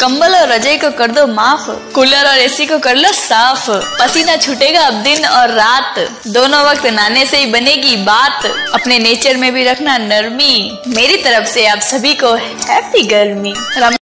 कंबल और रजाई को कर दो माफ, कूलर और एसी को कर लो साफ। पसीना छूटेगा अब दिन और रात, दोनों वक्त नहाने से ही बनेगी बात। अपने नेचर में भी रखना नरमी, मेरी तरफ से आप सभी को हैप्पी गर्मी।